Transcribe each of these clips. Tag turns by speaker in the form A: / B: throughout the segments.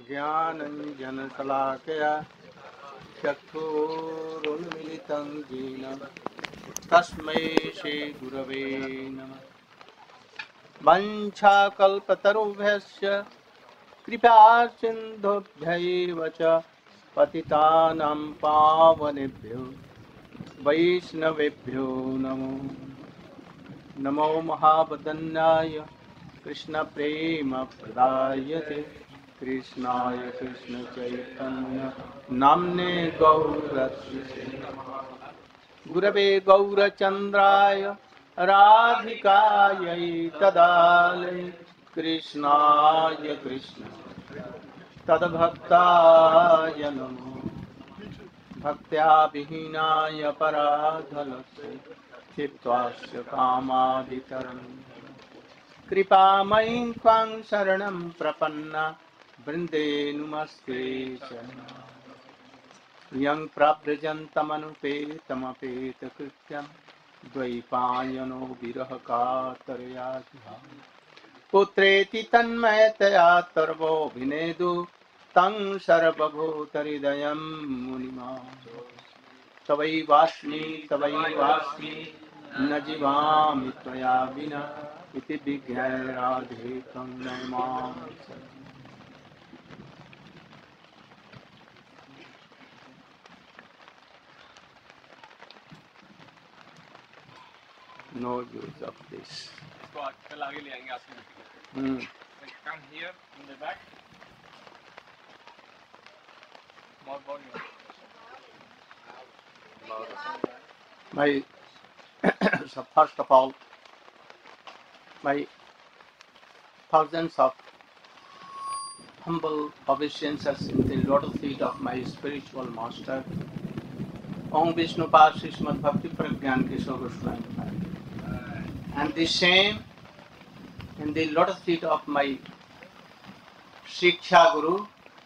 A: ज्ञानञ्जनशलाकया चक्षुरुन्मिलितं येन तस्मै श्रीगुरवे नमः। वञ्छाकल्पतरुभ्यश्च कृपासिन्धुभ्यैव च पतितानां पावनेभ्यो वैष्णवेभ्यो नमो नमो महावदन्याय कृष्णप्रेमप्रदायते कृष्णाय कृष्णचैतन्य नाम्ने गौरत्रिसे गुरवे गौरचन्द्राय राधिकायै तदालये कृष्णाय कृष्ण तद्भक्ताय नमो भक्त्या विहीनाय पराधलस्य चित्वास्य कामादितरम् कृपामयीं त्वां शरणं प्रपन्ना वृन्दे नुमस्ते यं प्रव्रजन्तमनुपेतमपेतकृत्यं द्वैपायनो विरहकातरया पुत्रेति तन्मयतया तर्वोऽभिनेदु तं सर्वभूतहृदयं मुनिमा तवैवास्मि न जीवामि त्वया विना इति विज्ञाय राधे त्वं Namami. No use of this.
B: इसको कल आगे ले आएंगे आपकी मीटिंग में। Come here in the back. More.
A: So first of all, my thousands of humble obeisances in the lotus feet of my spiritual master, Om Vishnu Pad Srimad Bhakti Pragyan Kishore Goswami Maharaj. And the same in the lotus feet of my Shiksha Guru,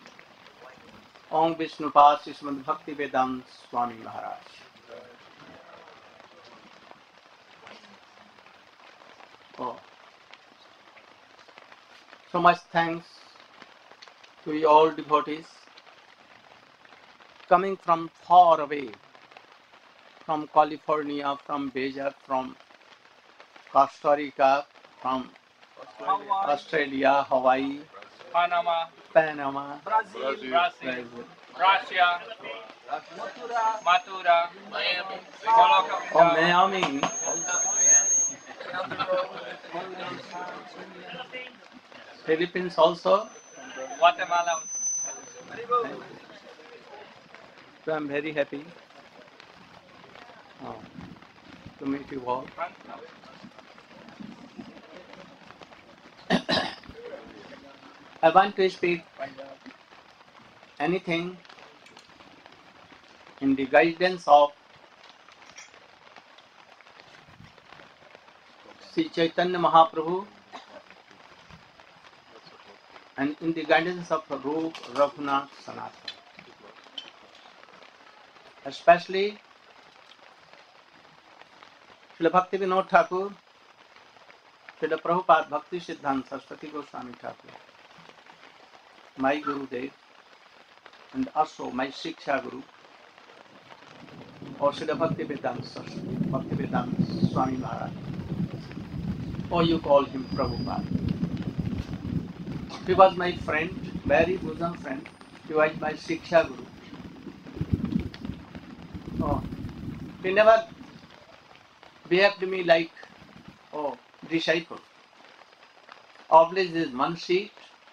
A: Om Vishnu Pad Srimad Bhakti Vedanta Swami Maharaj. Oh. So much thanks to you all devotees coming from far away, from California, from Beja, from Costa Rica, from Australia, Hawaii, Panama,
B: Brazil, Russia, Mathura,
A: Miami. Philippines also.
B: Guatemala.
A: So I'm very happy to meet you all. I want to speak anything in the guidance of Sri Chaitanya Mahaprabhu and in the guidance of Rup Raghunath Sanatana. Especially Srila Bhakti Vinod Thakur, Srila Prabhupada Bhakti Siddhanta Saraswati Goswami Thakur, my Gurudev, and also my Shiksha Guru, or Srila Bhakti Vedanta Saraswati, Bhakti Vedanta Swami Maharaj, or you call him Prabhupada. He was my friend, very bosom friend. He was my Shiksha Guru. Oh, he never behaved to me like disciple. Always is one seat,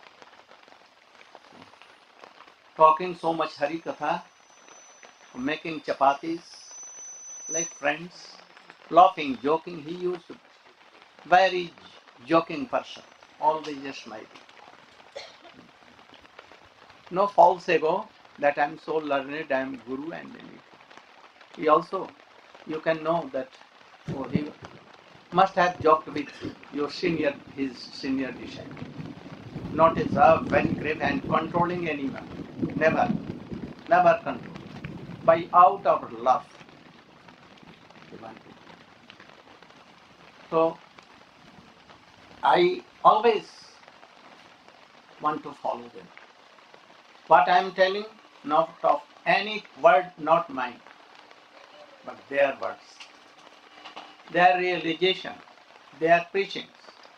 A: talking so much Hari Katha, making chapatis like friends, laughing, joking. He used to be very joking person, always just smiling. No false ego that I am so learned, I am Guru and anything. He also, you can know that he must have joked with your senior, his senior disciple. Not reserved, very grave and controlling anyone. Never control. By out of love. So I always want to follow them. What I am telling, not of any word, not mine, but their words, their realization, their preachings.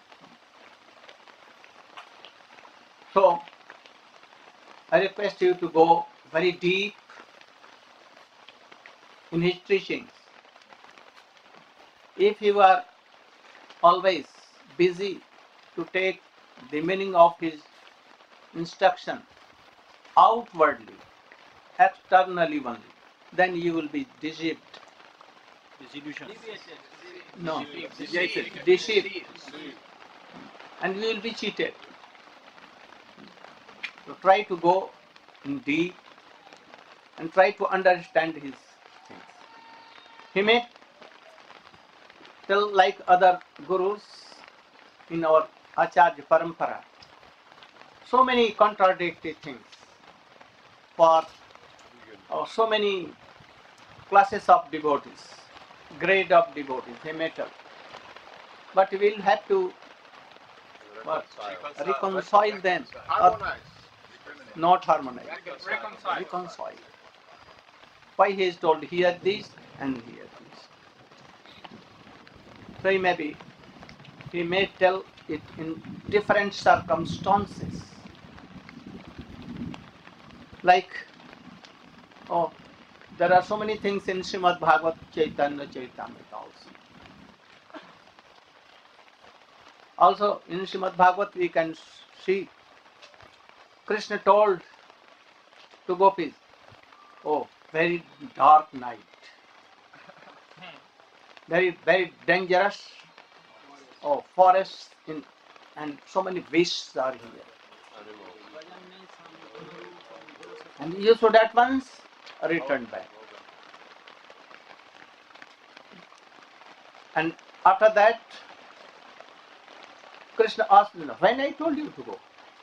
A: So, I request you to go very deep in his teachings. If you are always busy to take the meaning of his instruction outwardly, externally only, then you will be deceived.
B: Disillusion.
A: No,
B: Deceived.
A: deceived, and you will be cheated. So try to go in deep and try to understand his things. He may tell like other gurus in our Acharya Parampara, so many contradictory things for so many classes of devotees, grade of devotees, he may tell. But we will have to reconcile them, not harmonize, reconcile. Why he is told here this and here this. So he may tell it in different circumstances. Like, oh, there are so many things in Srimad Bhagavat Chaitanya Charitamrita also. Also in Srimad Bhagavat we can see Krishna told to gopis, oh, very dark night, very dangerous, oh, forests in, and so many beasts are here. And you should at once return back. And after that, Krishna asked, when I told you to go?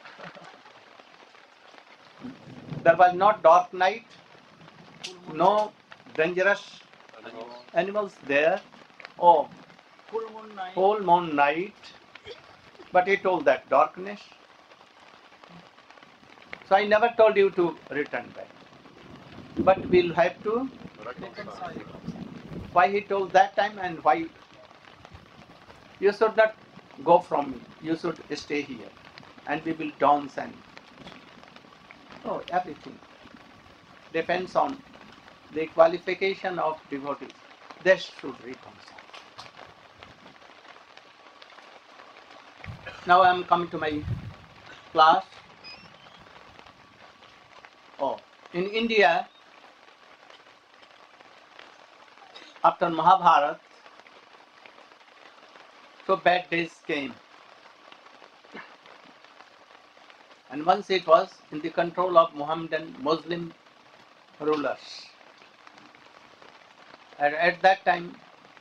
A: There was not dark night, no dangerous animals there. Oh, whole moon night. But he told that darkness. So I never told you to return back. But we'll have to reconcile. Why he told that time and why you should not go from me. You should stay here. And we will dance and everything depends on the qualification of devotees. They should reconcile. Now I am coming to my class. Oh, in India, after Mahabharata, so bad days came. And once it was in the control of Mohammedan Muslim rulers. And at that time,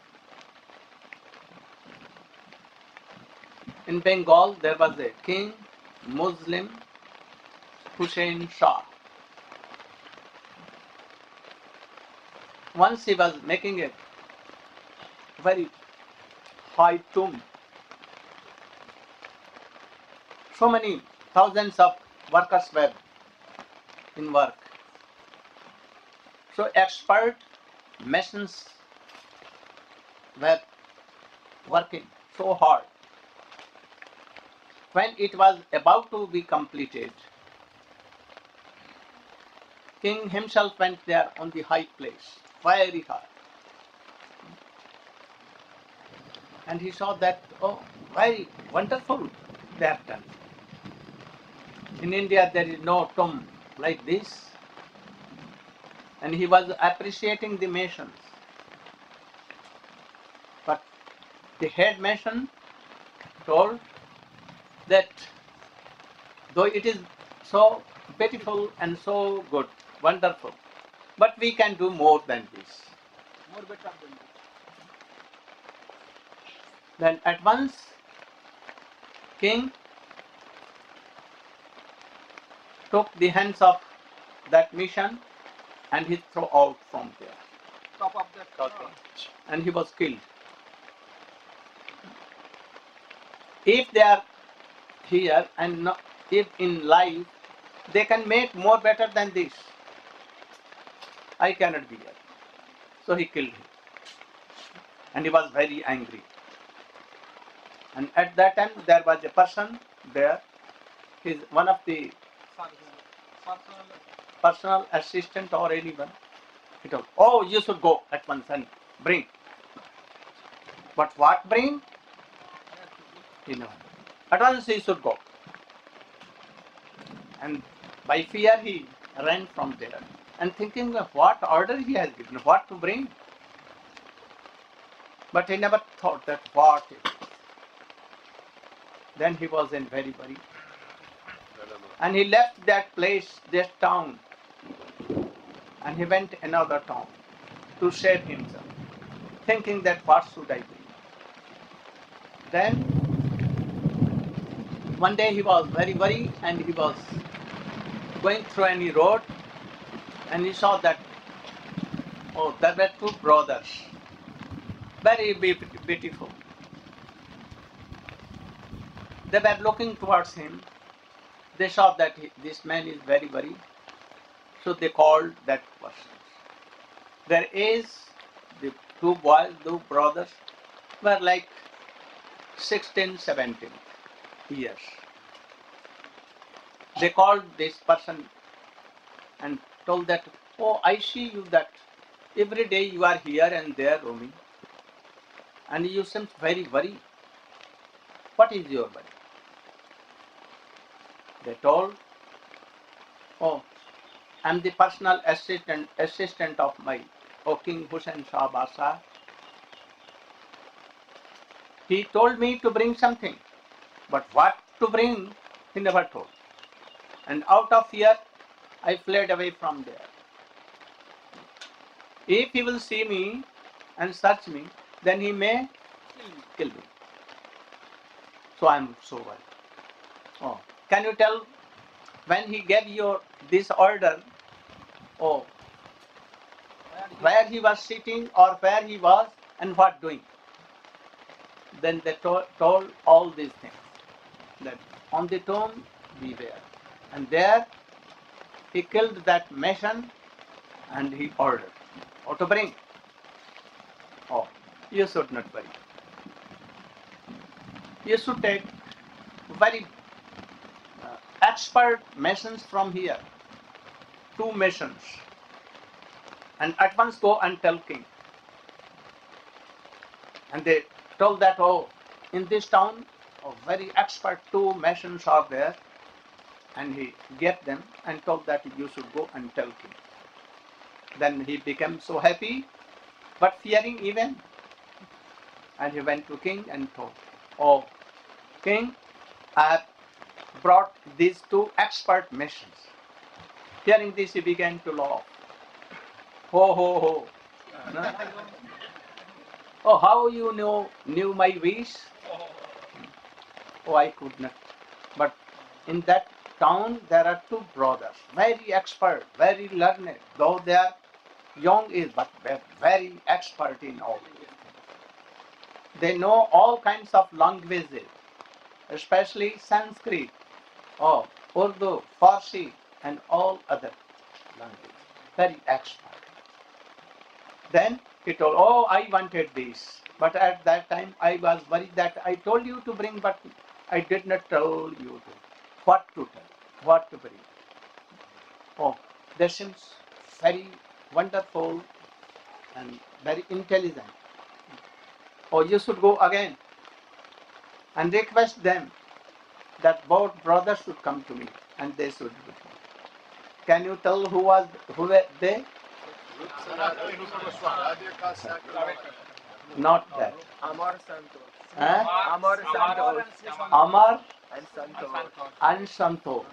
A: in Bengal, there was a king, Muslim, Hussein Shah. Once he was making a very high tomb. So many thousands of workers were in work. So expert masons were working so hard. When it was about to be completed, king himself went there on the high place, very high. And he saw that, oh, very wonderful they have done. In India there is no tomb like this. And he was appreciating the masons. But the head mason told that though it is so beautiful and so good, wonderful, but we can do more than this. More better than this. Then at once, king took the hands of that mission and he threw out from there. Top of that tower. And he was killed. If they are here and not, if in life They can make more better than this. I cannot be here. So he killed him. And he was very angry. And at that time there was a person there. He's one of the personal assistant or anyone. He told, oh, you should go at once and bring. But what bring? He never. At once he should go. And by fear he ran from there. And thinking of what order he has given, what to bring. But he never thought that what it is. Then he was in very worry. And he left that place, this town, and he went another town to save himself, thinking that what should I do? Then one day he was very worried and he was going through any road and he saw that, oh, there were two brothers, very beautiful. They were looking towards him. They saw that this man is very worried. So they called that person. There is the two boys, two brothers, were like 16, 17 years. They called this person and told that, oh, I see you that every day you are here and there roaming. And you seem very worried. What is your worry? They told, oh, I am the personal assistant of my King Hussain Shah Basa. He told me to bring something, but what to bring, he never told. And out of fear, I fled away from there. If he will see me and search me, then he may kill me. So I am so worried. Oh, can you tell when he gave you this order, oh, where he was sitting or where he was and what doing? Then they told all these things. That on the tomb beware. And there he killed that mason and he ordered, oh, to bring. Oh, you should not worry. You should take very expert masons from here, two masons, and at once go and tell king. And they told that, oh, in this town, oh, very expert two masons are there. And he gave them and told that you should go and tell king. Then he became so happy, but fearing even. And he went to king and told, oh, king, I have brought these two expert masons. Hearing this, he began to laugh. Ho, ho, ho. No? Oh, how you knew my wish? Oh, I could not. But in that town, there are two brothers, very expert, very learned, though they are young age, but very expert in all. They know all kinds of languages, especially Sanskrit, oh, Urdu, Farsi, and all other languages. Very expert. Then he told, oh, I wanted this. But at that time, I was worried that I told you to bring, but I did not tell you what to tell, what to bring. Oh, that seems very wonderful and very intelligent. Oh, you should go again and request them that both brothers should come to me and they should be. Can you tell who were they? Not that.
C: Amar Santosh.
A: Huh?
C: Amar Santosh.
A: Amar
C: And Santosh.
A: and Santosh.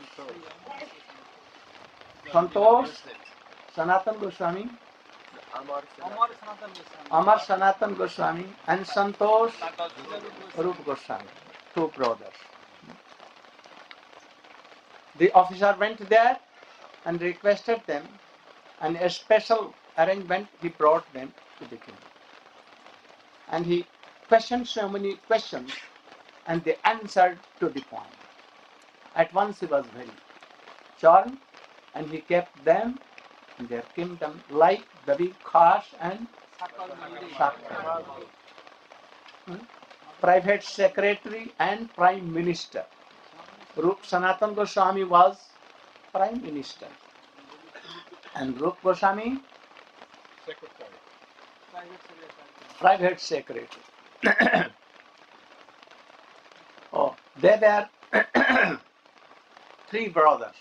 A: Santosh, Sanatan Goswami, Amar Sanatan Goswami, and Santosh Rup Goswami, two brothers. The officer went there and requested them, and a special arrangement he brought them to the king. And he questioned so many questions, and they answered to the point. At once he was very charm, and he kept them in their kingdom like the big Khash and Shakar. Private secretary and prime minister. Rup Sanatan Goswami was prime minister, and Rup Goswami
B: Secretary.
A: private secretary. Oh, they were three brothers,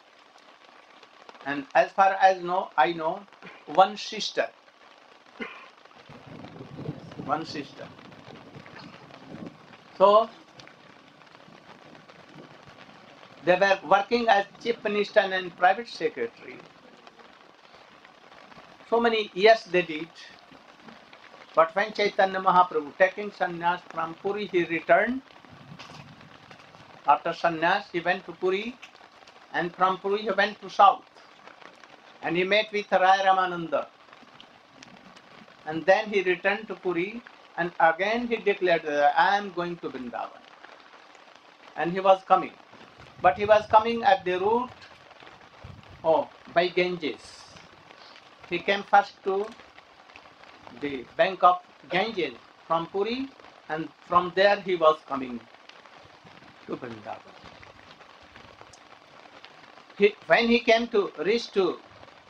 A: and as far as I know, one sister. One sister. So they were working as chief minister and private secretary. So many years they did. But when Chaitanya Mahaprabhu taking sannyas from Puri, he returned. After sannyas, he went to Puri, and from Puri he went to south. And he met with Raya Ramananda. And then he returned to Puri, and again he declared that I am going to Vrindavan. And he was coming. But he was coming at the route by Ganges. He came first to the bank of Ganges from Puri, and from there he was coming to Vrindavan. When he came to reach to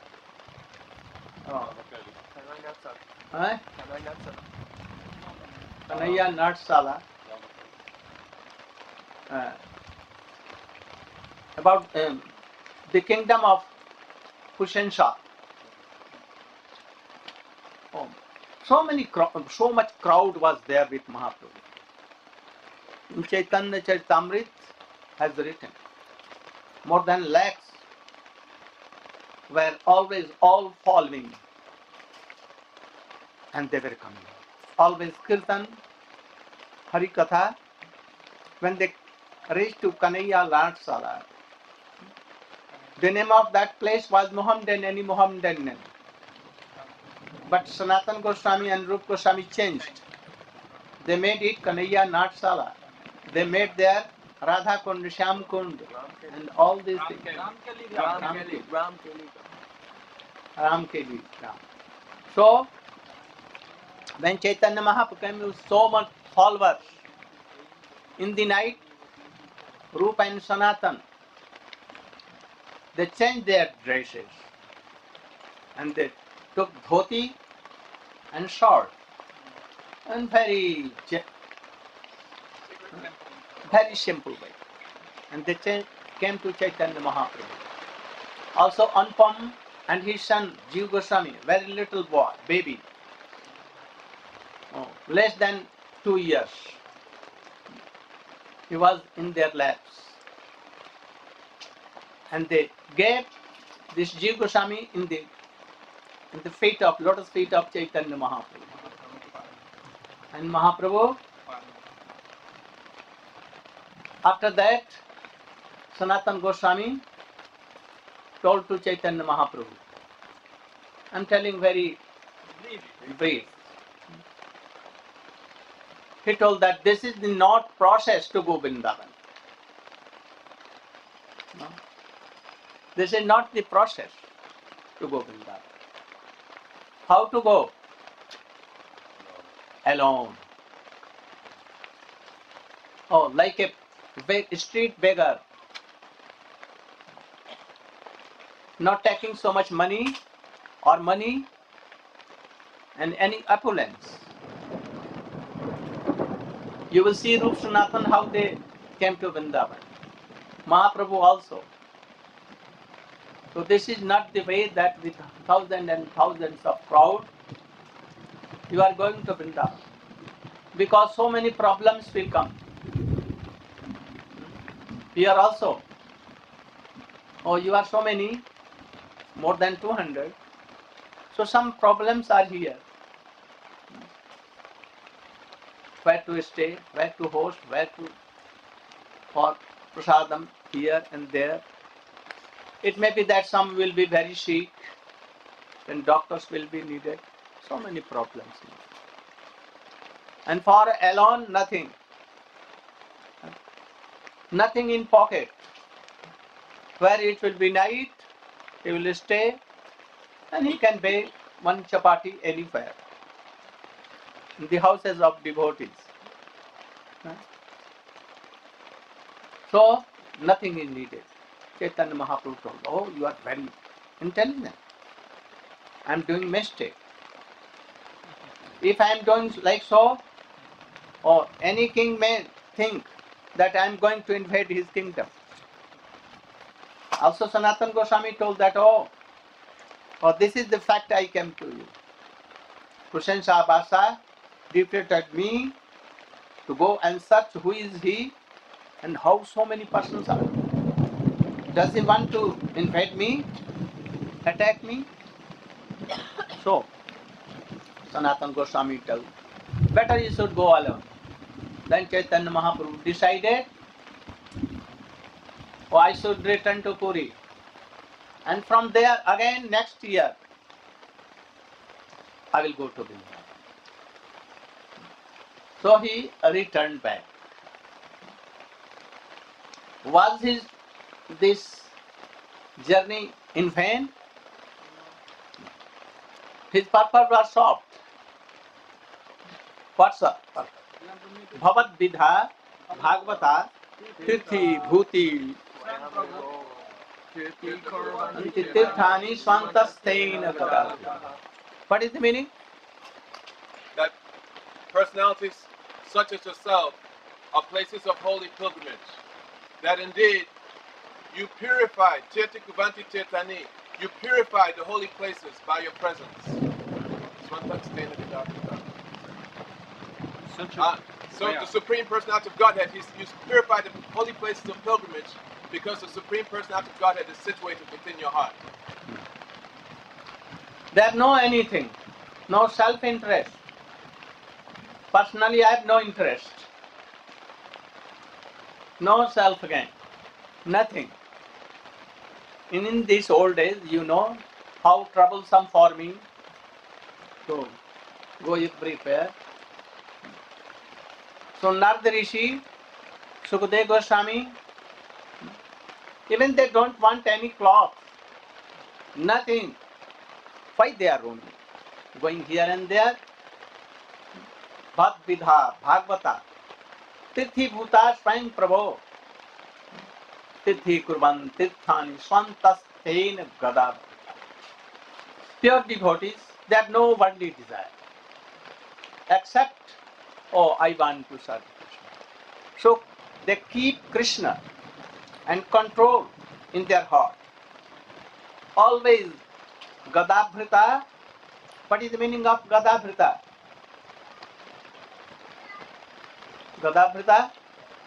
A: Kanhaiya Natsala, about the kingdom of Hussain Shah. So much crowd was there with Mahaprabhu. In Chaitanya Charitamrita has written, more than lakhs were always all following, and they were coming. Always Kirtan, Hari Katha. When they reached to Kanhaiya Natsala, the name of that place was Mohammedan. But Sanatan Goswami and Rup Goswami changed. They made it Kanhaiya Natsala. They made there Radha Kund, Shyam Kund, and all these things. Ramkeli. So, when Chaitanya Mahaprabhu came with so much followers, in the night, Rupa and Sanatan, they changed their dresses, and they took dhoti and short, and very simple way. And they came to Chaitanya Mahaprabhu. Also Anupam and his son Jiva Goswami, very little boy, baby, less than 2 years. He was in their laps. And they gave this Jiva Goswami in the lotus feet of Chaitanya Mahaprabhu. And Mahaprabhu, after that, Sanatan Goswami told to Chaitanya Mahaprabhu. I'm telling very brief. He told that this is the not process to go Vrindavan. No? This is not the process to go Vrindavan. How to go? Alone. Like a street beggar. Not taking so much money and any opulence. You will see Rup Sanatan how they came to Vrindavan. Mahaprabhu also. So this is not the way that with thousands and thousands of crowd you are going to Vrindavan. Because so many problems will come. Here also. You are so many, more than 200. So some problems are here. Where to stay, where to host, for prasadam here and there. It may be that some will be very sick, then doctors will be needed. So many problems. And for alone, nothing. Nothing in pocket. Where it will be night, he will stay, and he can bake one chapati anywhere in the houses of devotees. So nothing is needed. Chaitanya Mahaprabhu told, "Oh, you are very intelligent. I am doing mistake. If I am doing like so, or any king may think that I am going to invade his kingdom." Also Sanatana Goswami told that, oh, this is the fact I came to you. Kushansha Basa deputed me to go and search who is he and how so many persons are. Does he want to invade me, attack me? So, Sanatana Goswami told, better you should go alone. Then Chaitanya Mahaprabhu decided, I should return to Puri. And from there again next year, I will go to Vrindavan. So he returned back. Was this journey in vain? His purpose was solved. What's up? Bhavat Vidha Bhagavata Tirthi Bhuti Anti Tirthani Swantasteina Gada. What is the meaning?
D: That personalities such as yourself are places of holy pilgrimage. That indeed you purify Tirti Kubanti Tirtani, you purify the holy places by your presence. So the Supreme Personality of Godhead, you purify the holy places of pilgrimage because the Supreme Personality of Godhead is situated within your heart.
A: There no anything, no self-interest. Personally, I have no interest. No self-gain. Nothing. In these old days, you know how troublesome for me to go with prepare. So Narada Rishi, Sukadeva Goswami, even they don't want any cloth, nothing. Why they are roaming? Going here and there. Bhat Vidha, Bhagavata, Tirthi Bhuta Swayam Prabho, Tirthi Kurban, Tirthani, Swantastein Gada. Pure devotees, they have no worldly desire, except, I want to serve Krishna. So they keep Krishna and control in their heart. Always Gadabhrita. What is the meaning of Gadabhrita? Gadabhrita?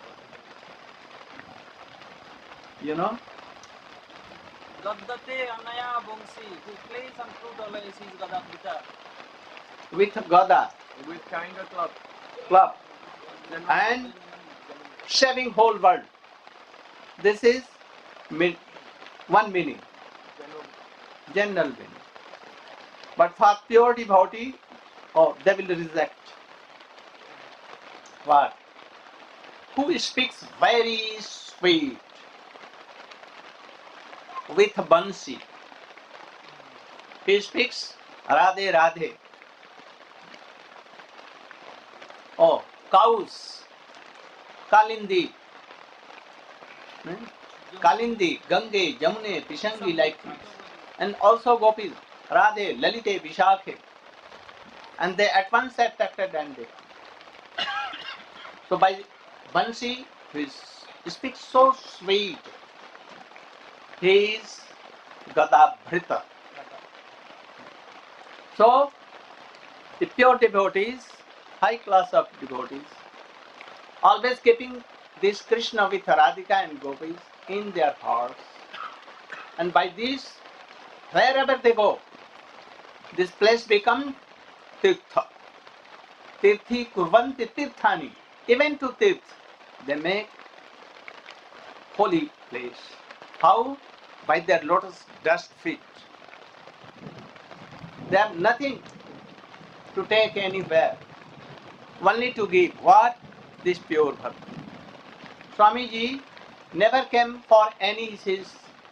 A: You know?
C: Gaddate Anaya Bongsi, who plays and flute always is Gadabhrita.
A: With Gada,
C: With kind of club.
A: club, and shaving whole world. This is one meaning, general meaning. But for pure devotee, they will reject. What? Who speaks very sweet with Bansi. He speaks Radhe Radhe. Cows, Kalindi, Kalindi, Gange, Jamune, Pishangi like this. And also gopis, Radhe, Lalite, Vishakhe. And they at once attracted and they. So by Bansi, he speaks so sweet. He is Gadabhrita. So the pure devotees, high class of devotees, always keeping this Krishna with Radhika and gopis in their hearts. And by this, wherever they go, this place becomes Tirtha. Tirthi kurvanti tirthani. Even to Tirth, they make holy place. How? By their lotus dust feet. They have nothing to take anywhere. Only to give. What? This pure bhakti. Swamiji never came for any his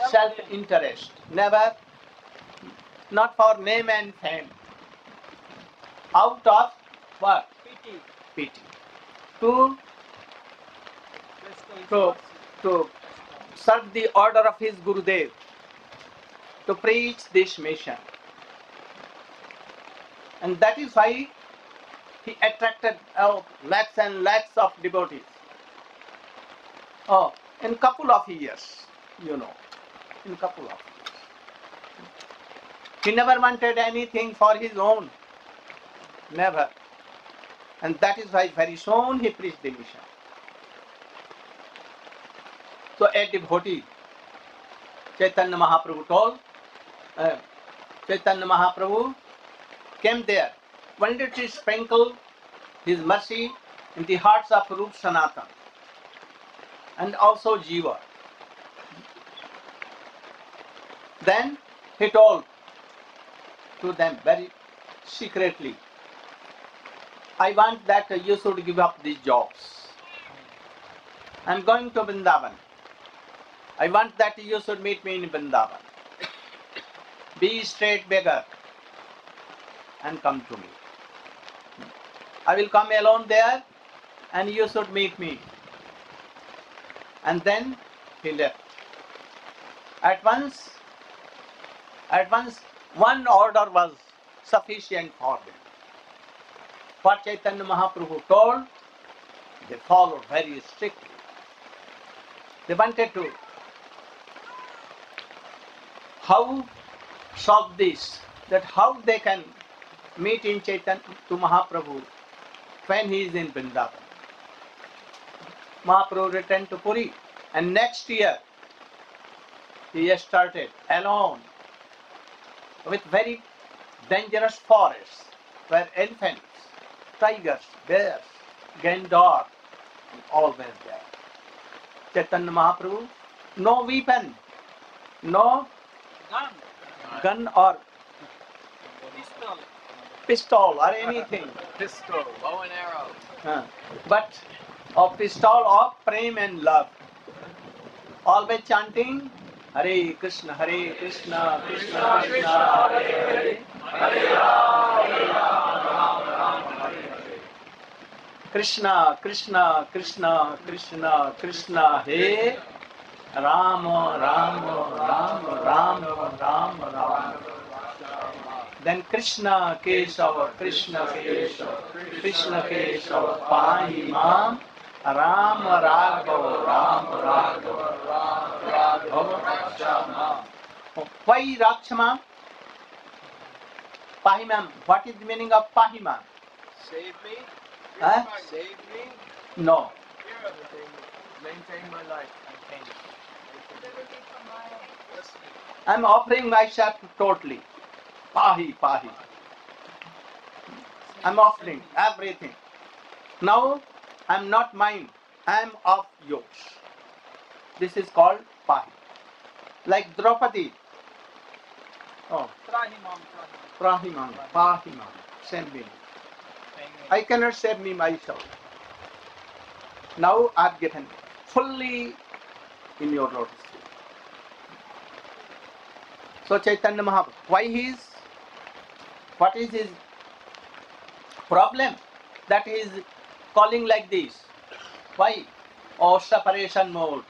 A: self-interest, never, not for name and fame. Out of what?
C: Pity.
A: Pity. To
C: Bestow his
A: to
C: mercy.
A: to serve the order of his Gurudev, to preach this mission. And that is why he attracted lakhs and lakhs of devotees. Oh, in couple of years, in couple of years. He never wanted anything for his own. Never. And that is why very soon he preached the mission. So a devotee, Chaitanya Mahaprabhu told, Chaitanya Mahaprabhu came there, wanted to sprinkle his mercy in the hearts of Rup Sanatan and also Jiva. Then he told to them very secretly, I want that you should give up these jobs. I am going to Vrindavan. I want that you should meet me in Vrindavan. Be straight beggar and come to me. I will come alone there and you should meet me. And then he left. At once, one order was sufficient for them. What Chaitanya Mahaprabhu told, they followed very strictly. They wanted to how solve this, that how they can meet in Chaitanya to Mahaprabhu when he is in Vrindavan. Mahaprabhu returned to Puri, and next year he started alone with very dangerous forests where elephants, tigers, bears, gander, all were there. Chaitanya Mahaprabhu, no weapon, no gun or pistol or anything.
B: Pistol, bow and arrow.
A: But a pistol of prem and love. Always chanting Hare Krishna, Krishna Krishna, Hare Hare, Hare Rama, Rama Hare. Krishna Krishna, Krishna Krishna, Krishna Hare Rama, Rama, Rama, Rama, Rama. Then Krishna Kesava, Krishna Kesava, Krishna Kesava, Pahi Mam, Rama Raghava, Rama Raghava, Raghava Rakshama. Why Rakshama? Pahimam. What is the meaning of Pahimam?
B: Save me.
A: Huh?
B: Save me.
A: No.
B: Maintain my life.
A: I am offering myself totally. Pahi, Pahi. I am offering everything. Now I am not mine. I am of yours. This is called Pahi. Like Draupadi. Oh, Prahimam, Pahimam. Same meaning. I cannot save me myself. Now I have given fully in your lotus feet. So Chaitanya Mahaprabhu, what is his problem? That he is calling like this. Why? Oh, separation mode.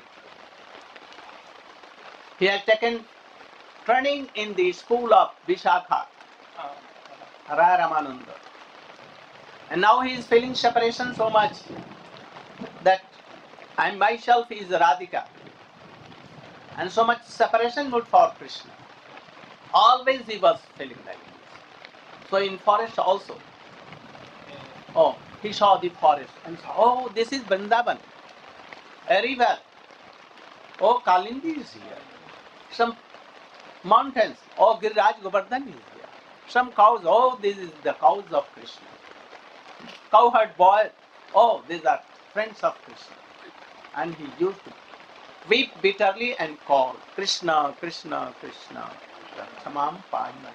A: He has taken training in the school of Vishakha, Raya Ramananda. And now he is feeling separation so much that I myself is Radhika. And so much separation mood for Krishna. Always he was feeling like this. So in forest also. Oh, he saw the forest and saw, oh, this is Vrindavan, a river. Oh, Kalindi is here. Some mountains. Oh, Giriraj Govardhan is here. Some cows. Oh, this is the cows of Krishna. Cowherd boy. Oh, these are friends of Krishna. And he used to weep bitterly and call Krishna, Krishna, Krishna. Tamam Pahimam.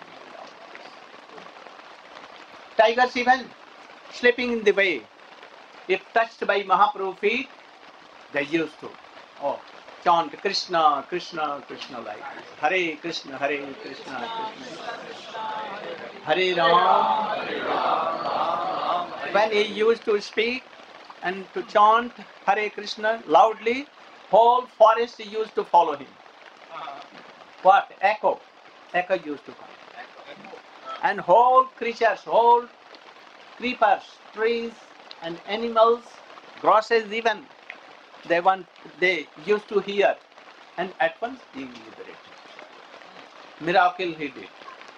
A: Tigers even sleeping in the way. If touched by Mahaprabhu feet, they used to chant Krishna, Krishna, Krishna like this. Hare Krishna, Krishna, Krishna, Hare Ram. When he used to speak and to chant Hare Krishna loudly, whole forest used to follow him. What? Echo. Echo used to come. And whole creatures, whole creepers, trees and animals, grasses even, they used to hear, and at once being liberated. Miracle he did.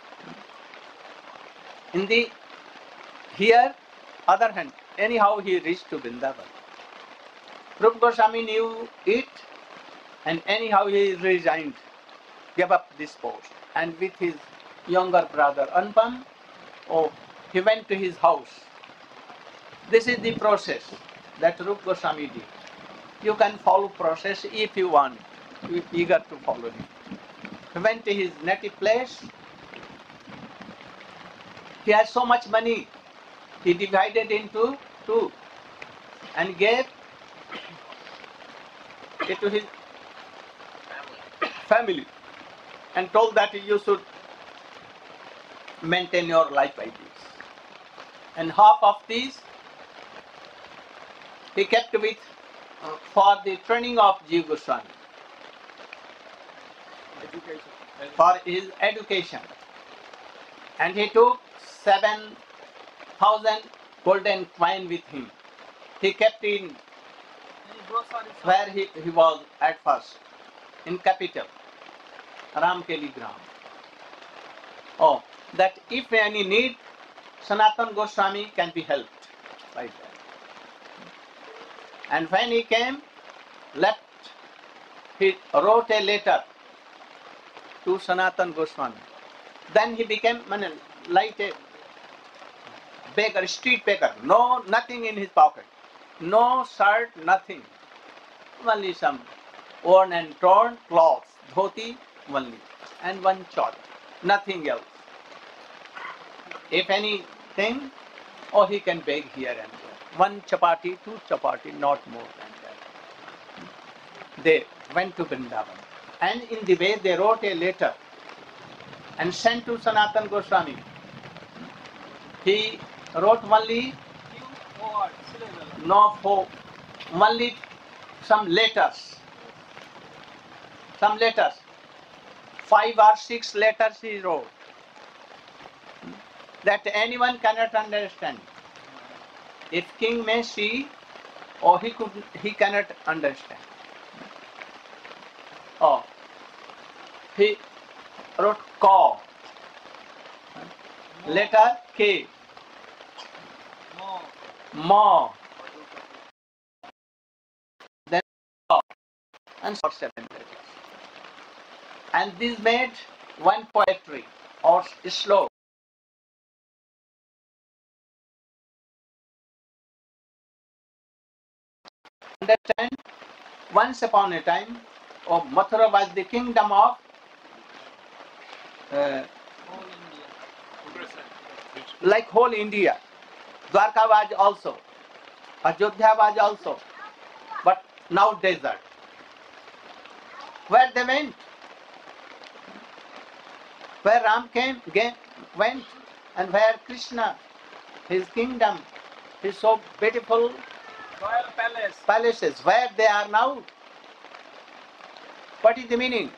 A: In the here, other hand, anyhow he reached to Vrindavan. Rupa Goswami knew it, and anyhow he resigned, gave up this post, and with his younger brother Anupam, he went to his house. This is the process that Rupa Goswami did. You can follow process if you want, if you are eager to follow him. He went to his native place. He had so much money. He divided into two and gave it to his family and told that you should maintain your life by this. And half of these he kept with for the training of Jiva Goswami, for his education. And he took 7,000 golden coin with him. He kept in where he was at first, in capital, Ramkeli Gram. That if any need, Sanatana Goswami can be helped by that. And when he came, he wrote a letter to Sanatana Goswami. Then he became like a beggar, street beggar. No, nothing in his pocket. No shirt, nothing. Only some worn and torn clothes, dhoti only, and one chadar. Nothing else. If anything, he can beg here and there. One chapati, two chapati, not more than that. They went to Vrindavan. And in the way they wrote a letter and sent to Sanatana Goswami. He wrote only only some letters. 5 or 6 letters he wrote that anyone cannot understand. If king may see, he cannot understand. He wrote Ka, letter K, Ma, then Ka, and 7 letters. And this made one poetry or slow. Understand? Once upon a time, Mathura was the kingdom of like whole India. Dwarka was also, Ajodhya was also, but now desert. Where they went? Where Ram went, and where Krishna, his kingdom, his so beautiful
C: royal
A: palaces, where they are now. What is the meaning?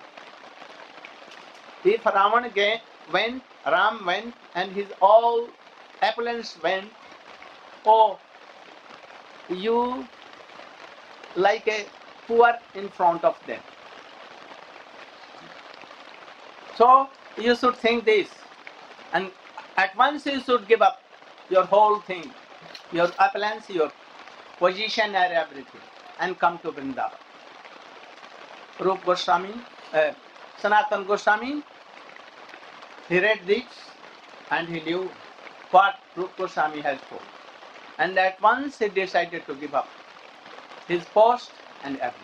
A: If Ram went, and his all opulence went, you like a poor in front of them. So you should think this, and at once you should give up your whole thing, your opulence, your position and everything, and come to Vrindavan. Rupa Goswami, Sanatana Goswami, he read this and he knew what Rupa Goswami has told. And at once he decided to give up his post and everything.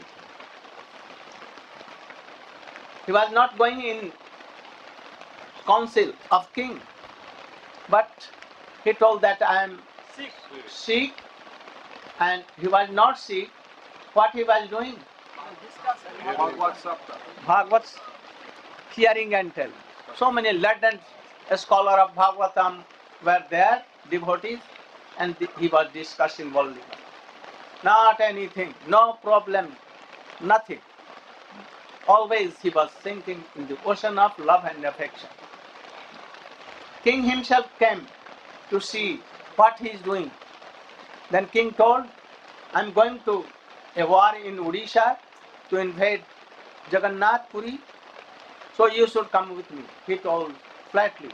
A: He was not going in council of king, but he told that I am sick, and he was not sick. What he was doing?
C: discuss
D: Bhagavad Sapta.
A: Bhagavats hearing and telling. So many learned scholars of Bhagavatam were there, devotees, and he was discussing worldly matters. Not anything, no problem, nothing. Always he was sinking in the ocean of love and affection. King himself came to see what he is doing. Then king told, I am going to a war in Odisha to invade Jagannath Puri, so you should come with me. He told flatly,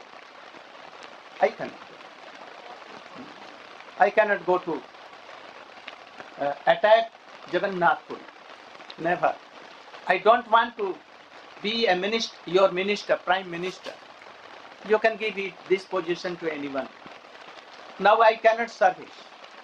A: I cannot go to attack Jagannath Puri. Never. I don't want to be a minister, your minister, prime minister. You can give this position to anyone. Now I cannot serve it.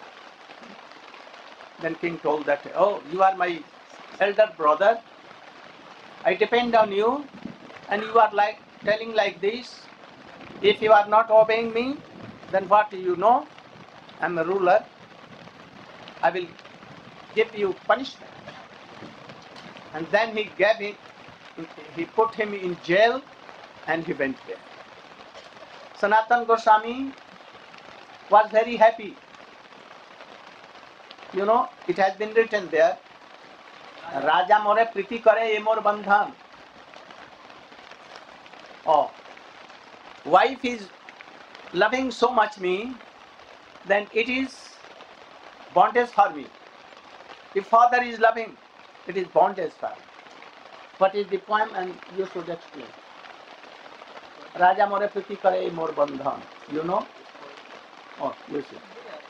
A: Then king told that, oh, you are my elder brother. I depend on you, and you are like telling like this. If you are not obeying me, then what do you know? I am a ruler. I will give you punishment. And then he put him in jail, and he went there. Sanatana Goswami was very happy. You know, it has been written there, Raja more priti kare ye mor bandhan. Oh, wife is loving so much me, then it is bondage for me. If father is loving, it is bondage for me. What is the poem, and you should explain. Raja more priti kare ye mor bandhan. You know? Oh, you see.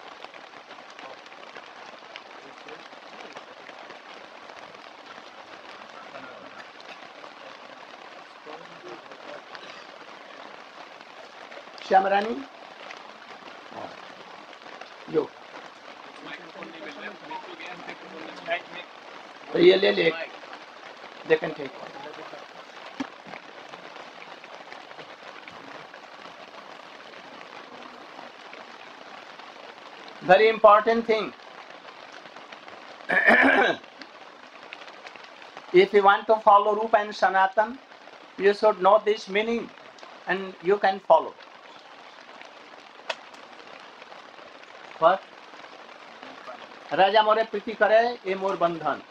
A: Shyamrani? Oh. You. तो ये ले ले, they can take one. Very important thing. If you want to follow Rupa and Sanatan, you should know this meaning, and you can follow. What? Raja more priti kare ye mor bandhan.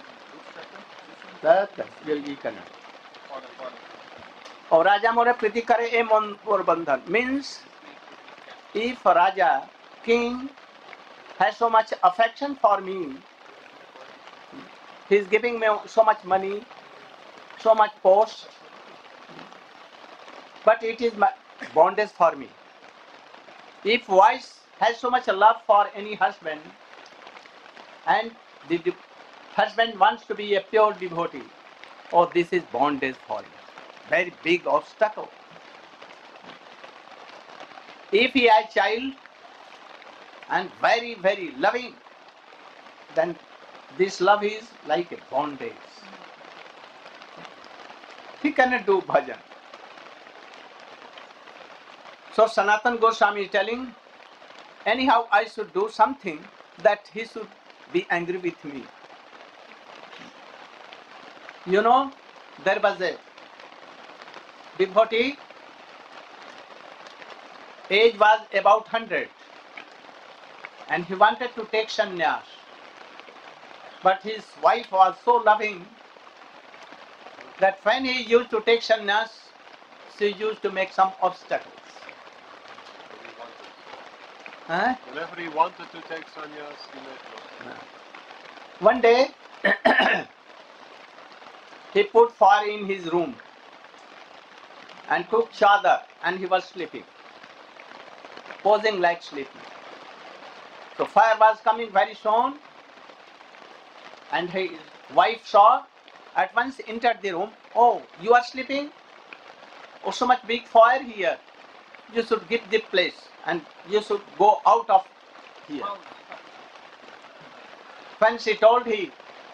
A: That you can. Or Raja more priti kare ye mor bandhan means if Raja, king, has so much affection for me, he is giving me so much money, so much post, but it is my bondage for me. If wife has so much love for any husband, and the husband wants to be a pure devotee, oh, this is bondage for him. Very big obstacle. If he has child and very, very loving, then this love is like a bondage. He cannot do bhajan. So Sanatana Goswami is telling, anyhow I should do something that he should be angry with me. You know, there was a devotee, age was about 100, and he wanted to take sannyas. But his wife was so loving that when he used to take sannyas, she used to make some obstacles. Huh?
D: Whenever he wanted to take sannyas, he made no.
A: One day, he put fire in his room and took chadar, and he was sleeping, posing like sleeping. So fire was coming very soon, and his wife saw, at once entered the room. Oh, you are sleeping? Oh, so much big fire here. You should give the place, and you should go out of here. When she told he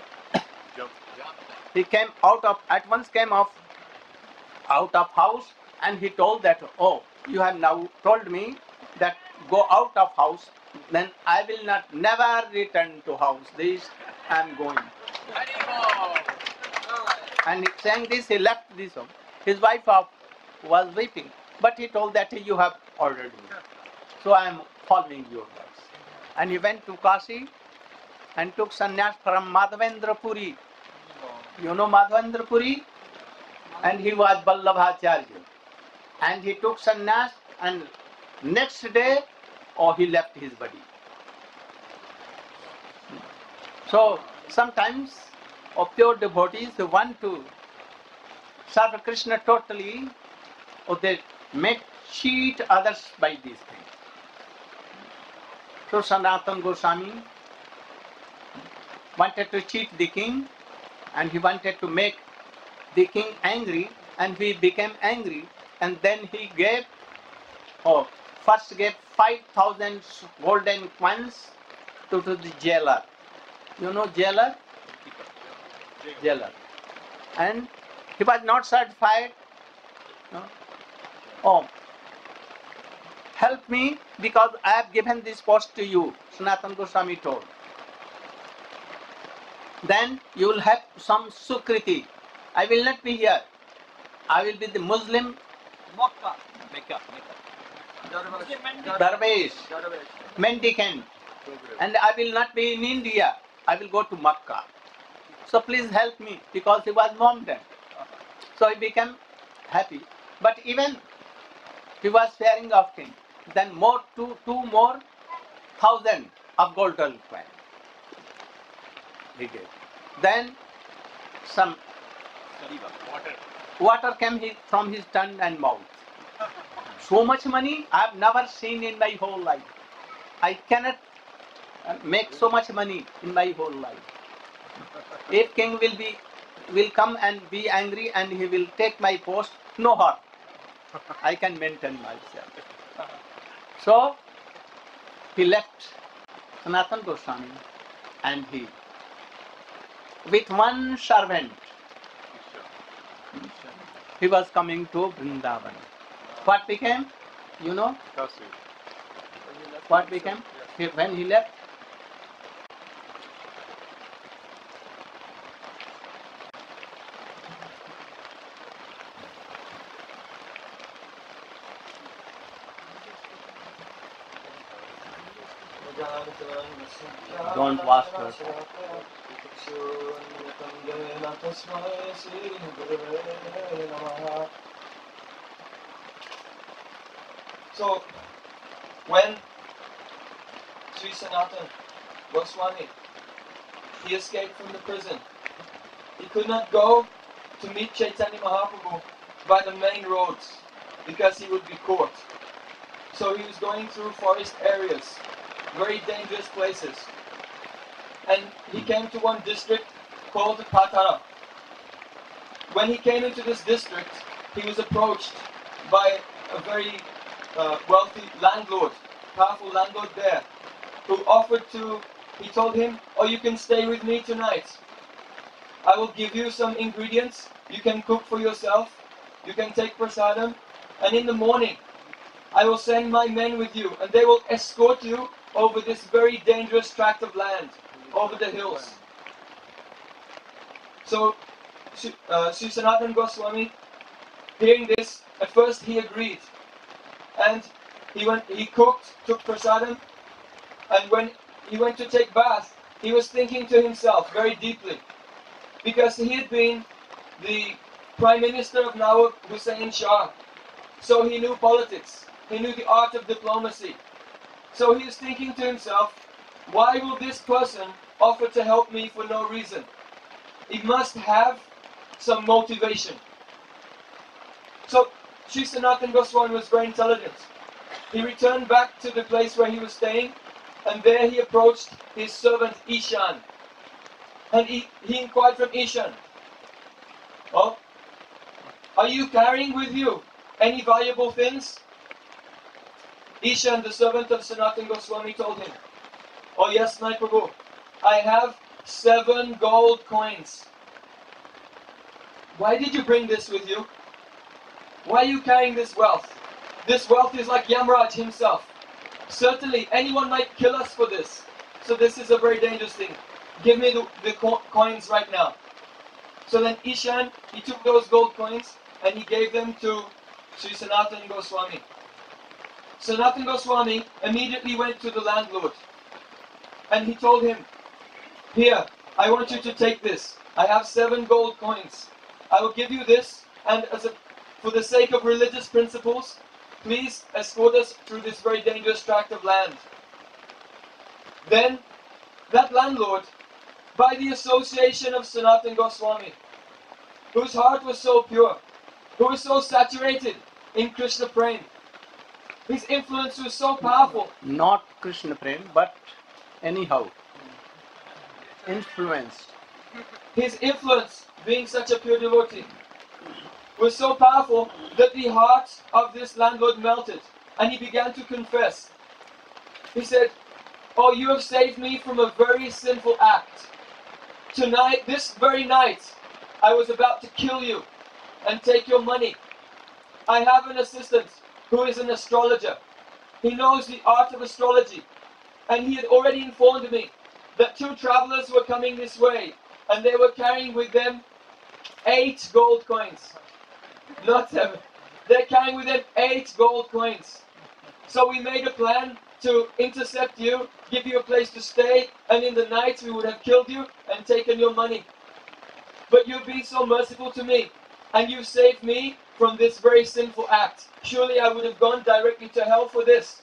A: came out of, at once came out of house, and he told that, oh, you have now told me that go out of house, then I will not never return to house. This I am going. And saying this, he left this home. His wife was weeping, but he told that you have ordered me, so I am following your words. And he went to Kashi and took sannyas from Madhavendra Puri. You know Madhavendra Puri? And he was Vallabhacharya. And he took sannyas, and next day, he left his body. So sometimes pure devotees who want to serve Krishna totally, or they make cheat others by these things. So Sanatana Goswami wanted to cheat the king, and he wanted to make the king angry, and he became angry, and then he gave, first gave 5,000 golden coins to the jailer. You know jailer? Jailer. And he was not satisfied. No? Oh, help me because I have given this post to you, Sanatana Goswami told. Then you will have some sukriti. I will not be here. I will be the Muslim Darvesh, mendicant. And I will not be in India. I will go to Makkah. So please help me, because he was mountain. So he became happy. But even he was fearing of king. Then two more thousand of golden coin he gave. Then some water came from his tongue and mouth. So much money I have never seen in my whole life. I cannot make so much money in my whole life. If king will come and be angry and he will take my post, no harm. I can maintain myself. So he left Sanatana Goswami, and he, with one servant, he was coming to Vrindavan. What became? You know? What became? When he left? Don't wash her.
E: So, when Sri Sanatana Goswami, he escaped from the prison, he could not go to meet Chaitanya Mahaprabhu by the main roads because he would be caught. So he was going through forest areas, very dangerous places. And he came to one district called Patara. When he came into this district, he was approached by a very wealthy landlord, powerful landlord there, who he told him, "Oh, you can stay with me tonight. I will give you some ingredients, you can cook for yourself, you can take prasadam, and in the morning, I will send my men with you, and they will escort you over this very dangerous tract of land, over the hills." So, Sri Sanatana Goswami, hearing this, at first he agreed. And he cooked, took prasadam, and when he went to take bath, he was thinking to himself very deeply, because he had been the Prime Minister of Nawab Hussain Shah, so he knew politics, he knew the art of diplomacy. So he was thinking to himself, why will this person offer to help me for no reason? He must have some motivation. So Sri Sanatana Goswami was very intelligent. He returned back to the place where he was staying, and there he approached his servant Ishan. And he inquired from Ishan, "Oh, are you carrying with you any valuable things?" Ishan, the servant of Sanatana Goswami, told him, "Oh yes, my Prabhu, I have 7 gold coins." "Why did you bring this with you? Why are you carrying this wealth? This wealth is like Yamraj himself. Certainly anyone might kill us for this. So this is a very dangerous thing. give me the coins right now. So then Ishan, he took those gold coins and he gave them to Sri Sanatana Goswami. Sanatana Goswami immediately went to the landlord and he told him, "Here, I want you to take this. I have 7 gold coins. I will give you this, and for the sake of religious principles, please escort us through this very dangerous tract of land." Then that landlord, by the association of Sanatana Goswami, whose heart was so pure, who was so saturated in Krishna Prem, his influence was so powerful.
A: Not Krishna Prem, but anyhow, influenced.
E: His influence, being such a pure devotee, was so powerful that the heart of this landlord melted and he began to confess. He said, "Oh, you have saved me from a very sinful act. Tonight, this very night, I was about to kill you and take your money. I have an assistant who is an astrologer. He knows the art of astrology, and he had already informed me that 2 travelers were coming this way and they were carrying with them 8 gold coins. Not 7. They're carrying with them 8 gold coins. So we made a plan to intercept you, give you a place to stay, and in the night we would have killed you and taken your money. But you've been so merciful to me, and you've saved me from this very sinful act. Surely I would have gone directly to hell for this."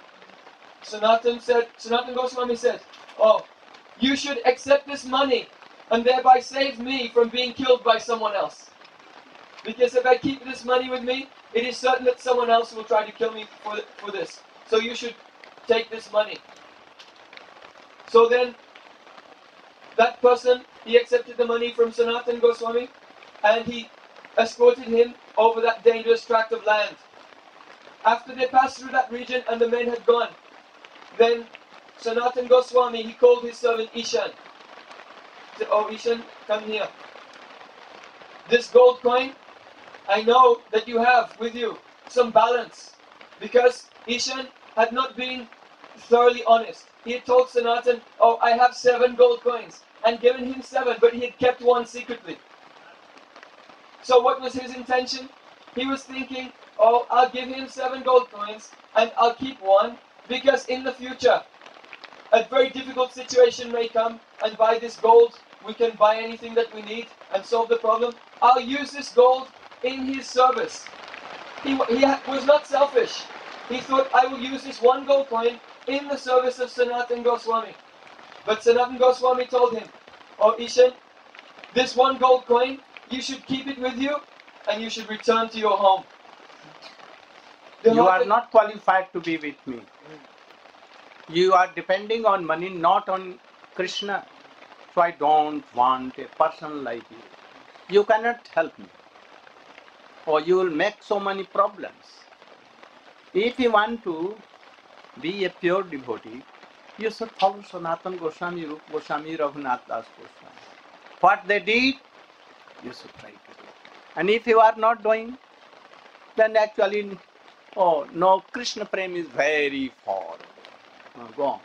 E: Sanatana Goswami said, "Oh, you should accept this money and thereby save me from being killed by someone else. Because if I keep this money with me, it is certain that someone else will try to kill me for this. So you should take this money." So then, that person, he accepted the money from Sanatana Goswami and he escorted him over that dangerous tract of land. After they passed through that region and the men had gone, then Sanatana Goswami, he called his servant Ishan. He said, "Oh Ishan, come here. This gold coin, I know that you have with you some balance." Because Ishan had not been thoroughly honest. He had told Sanatan, "Oh, I have 7 gold coins," and given him 7, but he had kept 1 secretly. So what was his intention? He was thinking, "Oh, I'll give him 7 gold coins and I'll keep 1, because in the future a very difficult situation may come, and by this gold we can buy anything that we need and solve the problem. I'll use this gold in his service." He was not selfish. He thought, "I will use this 1 gold coin in the service of Sanatana Goswami." But Sanatana Goswami told him, "Oh Ishan, this 1 gold coin, you should keep it with you and you should return to your home."
A: You are not qualified to be with me. You are depending on money, not on Krishna. So I don't want a person like you. You cannot help me, or you will make so many problems. If you want to be a pure devotee, you should follow Sanatana Goswami, Rupa Goswami, Raghunath Das Goswami. What they did, you should try to do. And if you are not doing, then actually, oh no, Krishna Prem is very far away. Go on.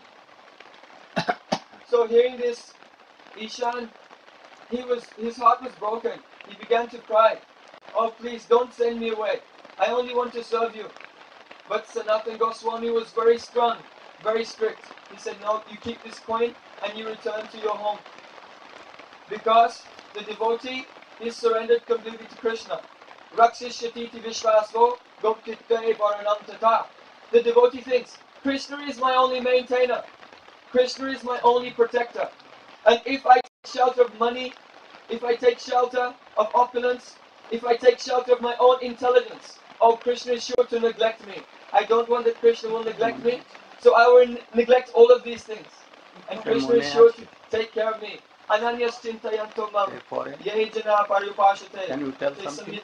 E: So hearing this, Ishan, his heart was broken. He began to cry. "Oh please, don't send me away. I only want to serve you." But Sanatana Goswami was very strong, very strict. He said, "No, you keep this coin and you return to your home." Because the devotee is surrendered completely to Krishna. Rakshishati vishvaso goptitte varanam tata. The devotee thinks, Krishna is my only maintainer. Krishna is my only protector. And if I take shelter of money, if I take shelter of opulence, if I take shelter of my own intelligence, oh, Krishna is sure to neglect me. I don't want that Krishna will neglect me, so I will neglect all of these things. And Krishna is sure to take care of me. Ananyas chintayanto mam ye jana parupashate.
A: Can you tell something?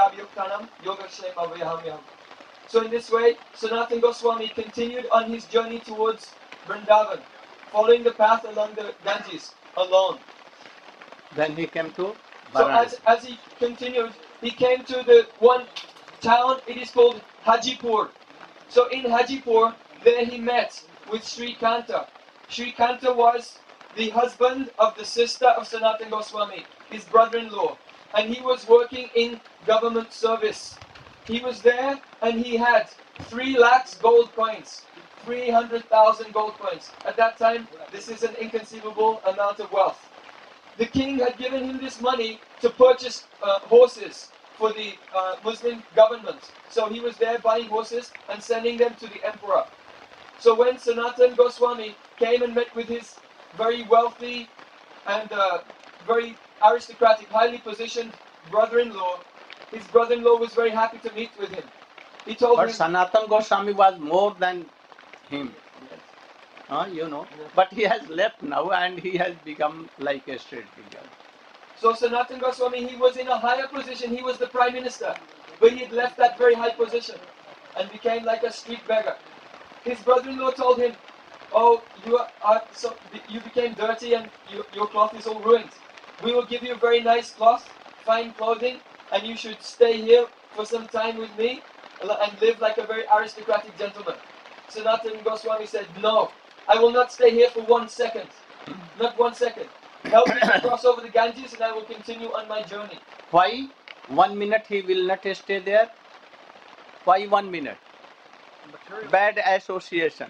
E: So in this way, Sanatana Goswami continued on his journey towards Vrindavan, following the path along the Ganges alone.
A: Then he came to
E: So
A: Varanasi.
E: as he continued, he came to the one town, it is called Hajipur. So in Hajipur, there he met with Sri Kanta. Sri Kanta was the husband of the sister of Sanatana Goswami, his brother-in-law, and he was working in government service. He was there and he had 3 lakhs gold coins, 300,000 gold coins. At that time, this is an inconceivable amount of wealth. The king had given him this money to purchase horses for the Muslim government. So he was there buying horses and sending them to the emperor. So when Sanatana Goswami came and met with his very wealthy and very aristocratic, highly positioned brother-in-law, his brother-in-law was very happy to meet with him. He told
A: But
E: him,
A: Sanatana Goswami was more than him. You know. But he has left now and he has become like a street figure.
E: so Sanatana Goswami, he was in a higher position, he was the prime minister, but he had left that very high position and became like a street beggar. His brother-in-law told him, oh, you became dirty and your cloth is all ruined. We will give you a very nice cloth, fine clothing, and you should stay here for some time with me and live like a very aristocratic gentleman. Sanatana Goswami said, no, I will not stay here for 1 second. Not 1 second. Help me to cross over the Ganges and I will continue on my journey.
A: Why 1 minute he will not stay there? Why 1 minute? Bad association.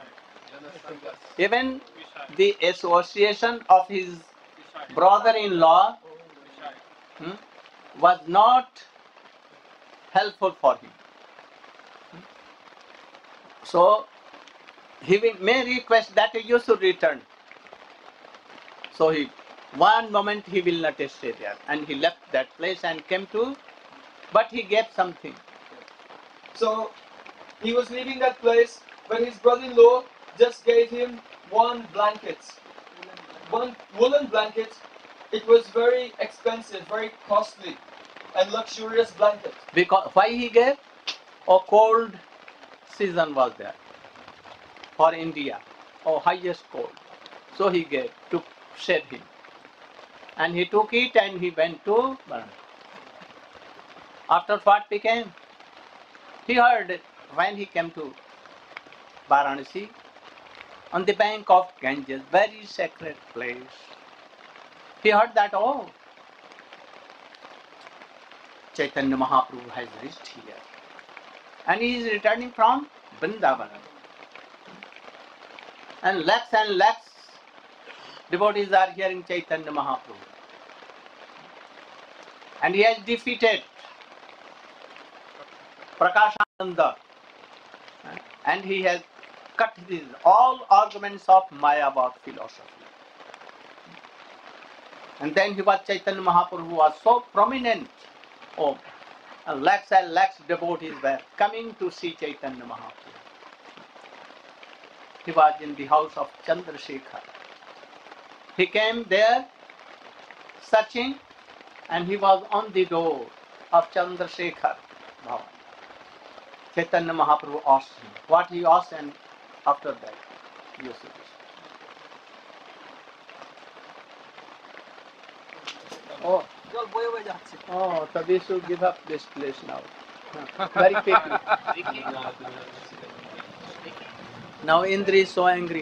A: Even the association of his brother-in-law was not helpful for him. So he may request that you should return. So he, 1 moment he will not stay there, and he left that place and came to, but he gave something.
E: So he was leaving that place, but his brother-in-law just gave him 1 blanket. 1 woolen blanket. It was very expensive, very costly, and luxurious blanket.
A: Because why he gave? A cold season was there for India, or highest cold. So he gave to shed him, and he took it and he went to Varanasi. After what became? He heard when he came to Varanasi, on the bank of Ganges, very sacred place. He heard that, oh, Chaitanya Mahaprabhu has reached here. And he is returning from Vrindavan. And lakhs devotees are hearing Chaitanya Mahaprabhu. And he has defeated Prakashananda. And he has cut all arguments of Mayavad philosophy. And then he was Chaitanya Mahaprabhu was so prominent. Oh, and lakhs devotees were coming to see Chaitanya Mahaprabhu. He was in the house of Chandrasekhar. He came there searching, and he was on the door of Chandrasekhar Bhavan. Chaitanya Mahaprabhu asked him what he asked, and after that, you see this. Oh, so we should give up this place now. Very quickly. Now Indra is so angry.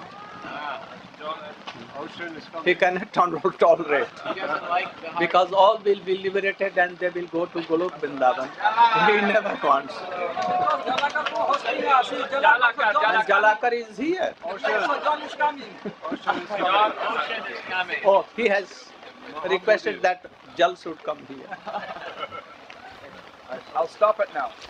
A: He cannot tolerate. Because all will be liberated and they will go to Golok Vrindavan. He never wants. And Jalakar is here.
C: John is coming.
A: Oh, he has requested that Jal should come here.
B: I'll stop it now.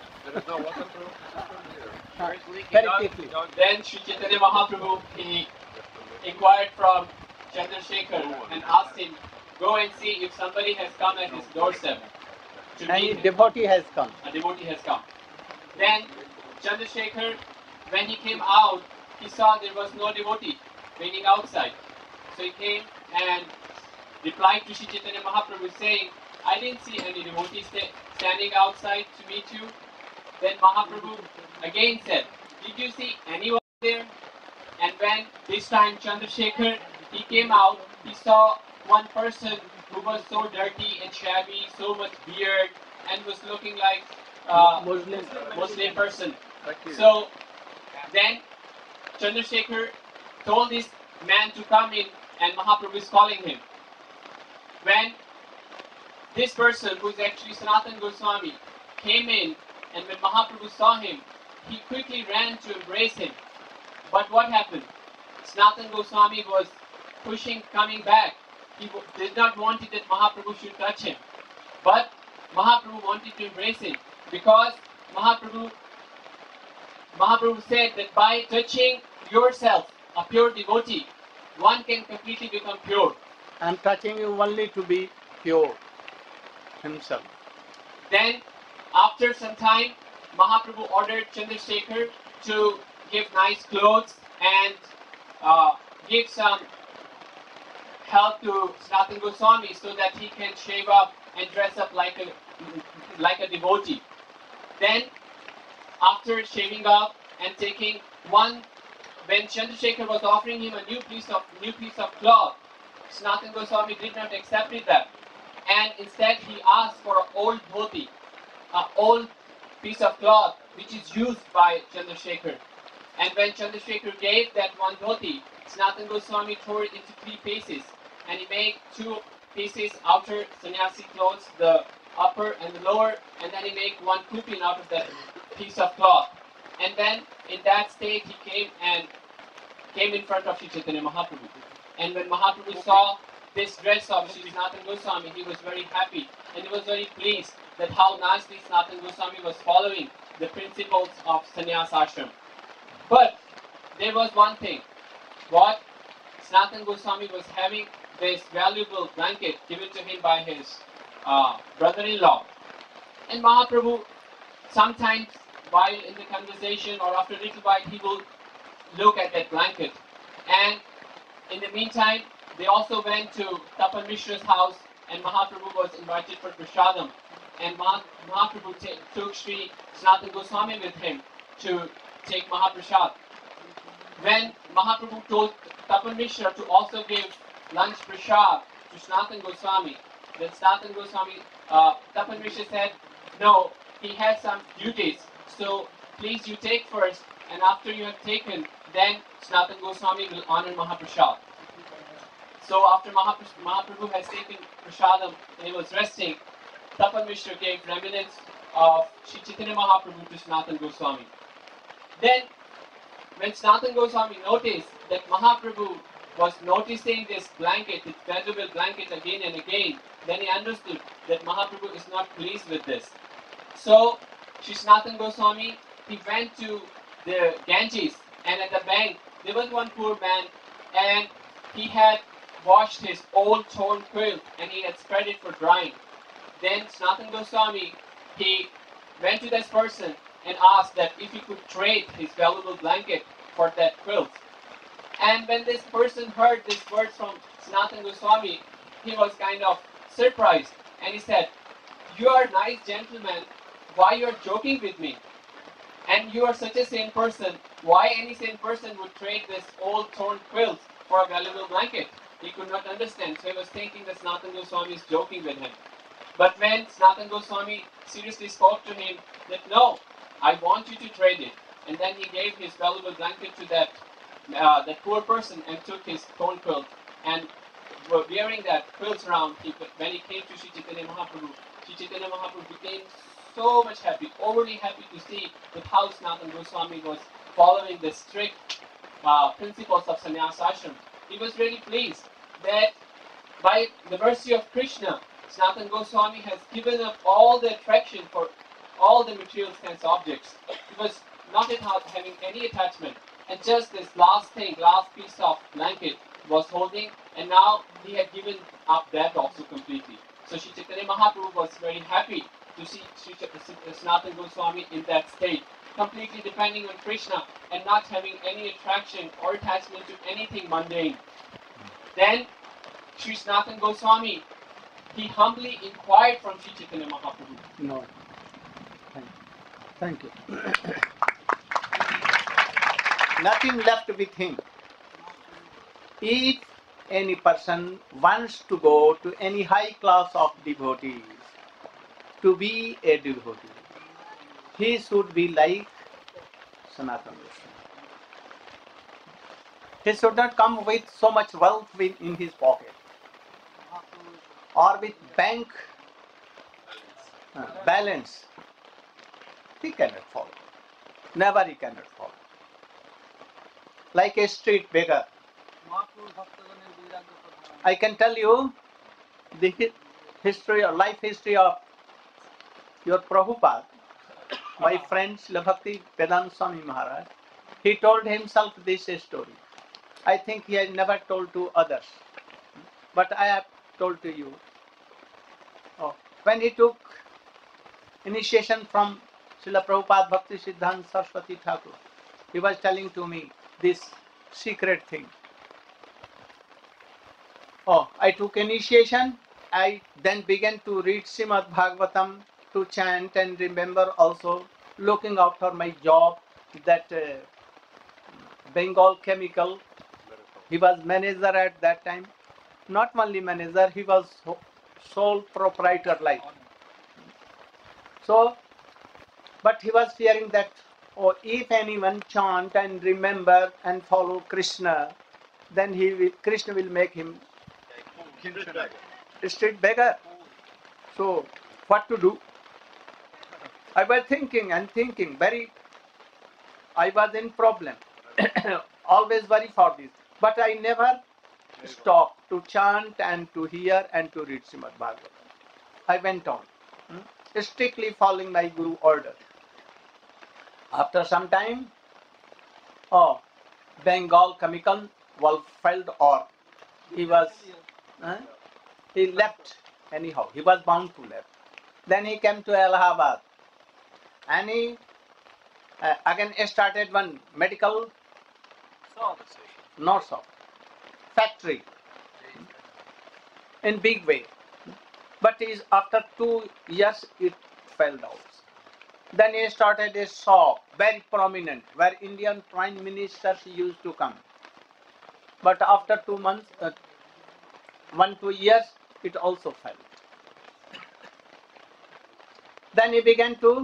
A: Very quickly.
F: Then Sri Chaitanya Mahaprabhu, he inquired from Chandrasekhar and asked him, go and see if somebody has come at his doorstep to meet
A: And
F: him.
A: devotee has come.
F: A devotee has come. Then Chandrasekhar, when he came out, he saw there was no devotee waiting outside. So he came and replied to Sri Chaitanya Mahaprabhu saying, I didn't see any devotees standing outside to meet you. Then Mahaprabhu again said, did you see anyone there? And when this time Chandrasekhar, he came out, he saw one person who was so dirty and shabby, so much beard, and was looking like a Muslim person. So then Chandrasekhar told his man to come in, and Mahaprabhu is calling him. When this person, who is actually Sanatana Goswami, came in, and when Mahaprabhu saw him, he quickly ran to embrace him. But what happened? Sanatana Goswami was pushing, coming back. He did not want it that Mahaprabhu should touch him. But Mahaprabhu wanted to embrace him, because Mahaprabhu said that by touching yourself, a pure devotee, one can completely become pure.
A: I am touching you only to be pure himself.
F: Then, after some time, Mahaprabhu ordered Chandrasekhar to give nice clothes and give some help to Sanatana Goswami so that he can shave up and dress up like a devotee. Then, after shaving up and taking one, when Chandrasekhar was offering him a new piece of cloth, Sanatana Goswami did not accept that, and instead he asked for an old dhoti, an old piece of cloth which is used by Chandrasekhar. And when Chandrasekhar gave that one dhoti, Sanatana Goswami tore it into 3 pieces, and he made 2 pieces outer sannyasi clothes, the upper and the lower, and then he made 1 kupin out of that piece of cloth. And then in that state he came in front of Sri Chaitanya Mahaprabhu. And when Mahaprabhu saw this dress of Sri Sanatana Goswami, he was very happy, and he was very pleased that how nicely Sanatana Goswami was following the principles of sannyas ashram. But there was one thing. What? Sanatana Goswami was having this valuable blanket given to him by his brother-in-law. And Mahaprabhu, sometimes while in the conversation or after a little while, he will look at that blanket. And in the meantime, they also went to Tapan Mishra's house, and Mahaprabhu was invited for prasadam. And Mahaprabhu took Sri Sanatana Goswami with him to take Mahaprasad. When Mahaprabhu told Tapan Mishra to also give lunch prasad to Sanatana Goswami, then Sanatana Goswami, Tapan Mishra said, no, he has some duties, so please you take first, and after you have taken, then Sanatana Goswami will honor Mahaprasad. So after Mahaprabhu has taken prasadam and he was resting, Tapan Mishra gave remnants of Sri Chaitanya Mahaprabhu to Sanatana Goswami. Then, when Sanatana Goswami noticed that Mahaprabhu was noticing this blanket, this valuable blanket again and again, then he understood that Mahaprabhu is not pleased with this. So, Sri Sanatana Goswami, he went to the Ganges, and at the bank, there was one poor man, and he had washed his old torn quilt, and he had spread it for drying. Then Sanatana Goswami, he went to this person and asked that if he could trade his valuable blanket for that quilt. And when this person heard these words from Sanatana Goswami, he was kind of surprised, and he said, "You are a nice gentleman, why you are joking with me? And you are such a sane person, why any sane person would trade this old torn quilt for a valuable blanket?" He could not understand, so he was thinking that Sanatana Goswami is joking with him. But when Sanatana Goswami seriously spoke to him that, no, I want you to trade it. And then he gave his valuable blanket to that poor person and took his torn quilt. And wearing that quilt around, when he came to Sri Chaitanya Mahaprabhu, Sri Chaitanya Mahaprabhu became so much happy, overly happy to see that how Sanatana Goswami was following the strict principles of sannyas ashram. He was really pleased that by the mercy of Krishna, Sanatana Goswami has given up all the attraction for all the material sense objects. He was not having any attachment, and just this last piece of blanket was holding, and now he had given up that also completely. So Sri Chaitanya Mahaprabhu was very happy to see Sanatana Goswami in that state, completely depending on Krishna and not having any attraction or attachment to anything mundane. Then Sri Sanatana Goswami, he humbly inquired from Sri Chaitanya Mahaprabhu.
A: No. Thank you. Nothing left with him. If any person wants to go to any high class of devotees, to be a devotee, he should be like Sanatana Goswami. He should not come with so much wealth in his pocket or with bank balance. He cannot follow. Never he cannot follow. Like a street beggar. I can tell you the history or life history of your Prabhupada, my friend Srila Bhakti Vedanta Swami Maharaj. He told himself this story. I think he has never told to others, but I have told to you. Oh, when he took initiation from Srila Prabhupada Bhakti Siddhanta Saraswati Thakur, he was telling to me this secret thing. Oh, I took initiation. I then began to read Srimad Bhagavatam, to chant and remember also looking after my job, that Bengal Chemical. He was manager at that time. Not only manager, he was sole proprietor like. So, but he was fearing that, oh, if anyone chant and remember and follow Krishna, then Krishna will make him a street beggar. So, what to do? I was thinking and thinking, I was in problem. Always worry for this. But I never stopped to chant and to hear and to read Srimad Bhagavatam. I went on, strictly following my Guru order. After some time, Bengal Chemical was failed, or he left anyhow. He was bound to left. Then he came to Allahabad, and he again started one medical factory in big way. But after 2 years it fell down. Then he started a shop, very prominent, where Indian prime ministers used to come. But after 2 months, 2 years, it also fell. Then he began to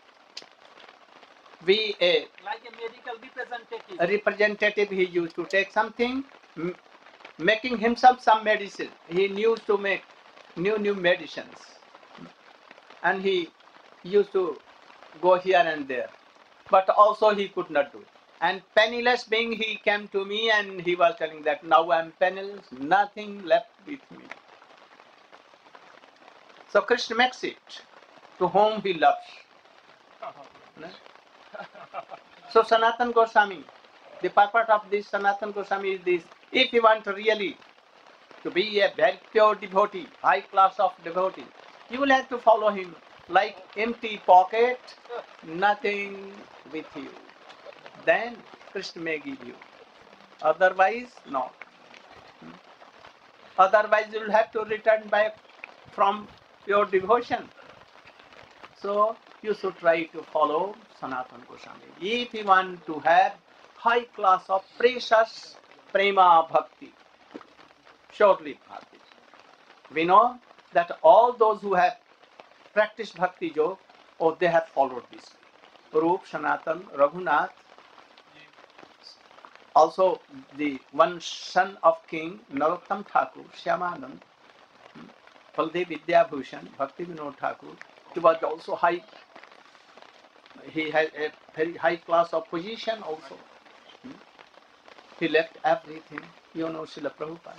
A: be
C: like a medical
A: representative. He used to take something, making himself some medicine. He used to make new medicines, and he used to go here and there, but also he could not do it. And penniless being, he came to me and he was telling that now I am penniless, nothing left with me. So Krishna makes it to whom he loves. So Sanatan Goswami, the purpose of this Sanatan Goswami is this: if you want really to be a very pure devotee, high class of devotee, you will have to follow him. Like empty pocket, nothing with you. Then Krishna may give you. Otherwise, no. Otherwise, you will have to return back from pure devotion. So you should try to follow Sanatana Goswami if you want to have high class of precious prema bhakti, shortly bhakti. We know that all those who have practiced bhakti yoga, they have followed this way. Rup, Sanatan, Raghunath, also the one son of King Narottam Thakur, Shyamanand, Baldev Vidyabhushan, Bhakti Vinod Thakur. He was also high. He had a very high class of position also. He left everything. You know Srila Prabhupada.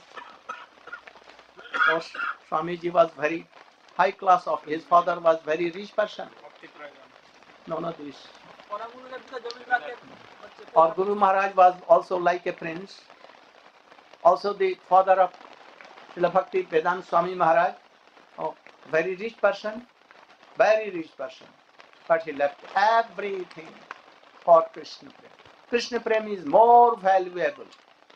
A: So Swamiji was very high class of. His father was very rich person. No, not this. Or Guru Maharaj was also like a prince. Also the father of Srila Bhakti Vedanta Swami Maharaj, very rich person, but he left everything for Krishna Prem. Krishna Prem is more valuable.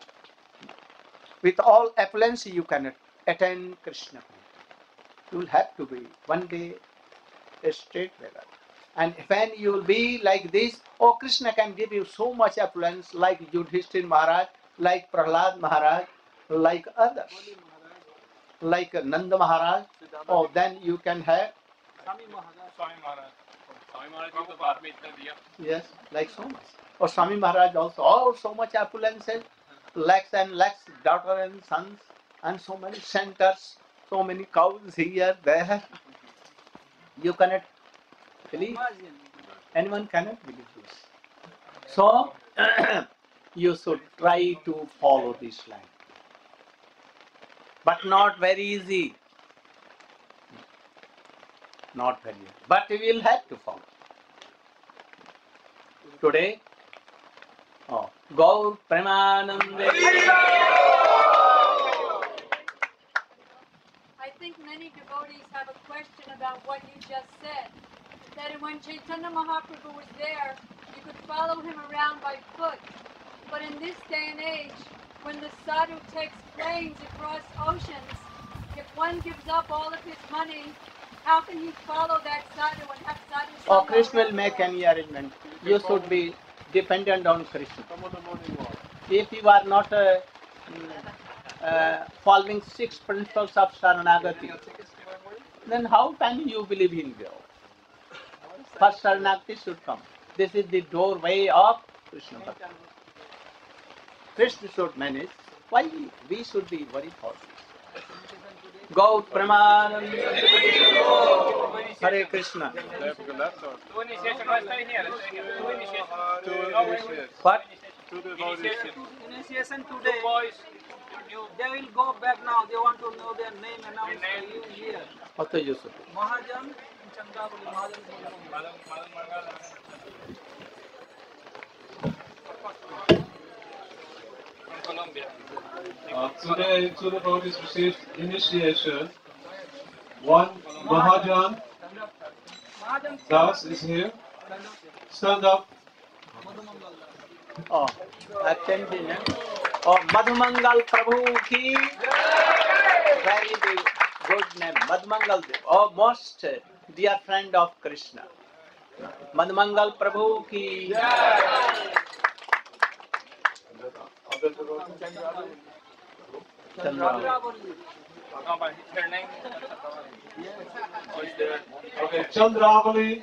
A: With all opulence, you cannot attain Krishna Prem. You will have to be one day a straight beggar. And when you will be like this, Krishna can give you so much affluence, like Yudhishthira Maharaj, like Prahlad Maharaj, like others, like Nanda Maharaj. Then you can have.
B: Swami Maharaj. Swami Maharaj ko baad mein itna diya.
A: Yes, like so much. Or Swami Maharaj also, so much affluence, lakhs and lakhs daughter and sons, and so many centers, so many cows here, there. You cannot believe.
C: Imagine.
A: Anyone cannot believe this. So, you should try to follow this line. But not very easy. Not very easy. But we will have to follow. Today, Gaur Premanande.
G: I think many devotees have a question about what you just said. That when Chaitanya Mahaprabhu was there, you could follow him around by foot. But in this day and age, when the sadhu takes planes across oceans, if one gives up all of his money, how can he follow that sadhu and have sadhu
A: Oh,
G: sangha
A: Krishna will
G: around
A: make
G: the world?
A: any arrangement. You should be dependent on Krishna. If you are not following 6 principles of Saranagati, then how can you believe in God? First Saranagati should come. This is the doorway of Krishna Bhakti. Krishna should manage. Why we should be worried for this? Gaur Premanande. Hare Krishna.
B: Two initiation was stay here. Two initiation.
A: What?
C: Initiation
B: Two
C: today.
B: boys. New.
C: They will go back now. They want to know their name announced by you here.
A: What are you saying?
C: Mahajan and Chandravali. Mahajan is
B: Madam Mangal. From Colombia.
H: Today, two devotees received initiation. One, Mahajan
C: Mahajan
H: Das is here. Stand up.
A: Oh, attending. Oh, Madhumangal Prabhu ki. Very good name. Madhumangal. Oh, most dear friend of Krishna. Madhumangal Prabhu ki.
C: Chandravali.
B: No, but her name. Oh, is there?
H: Okay, Chandravali.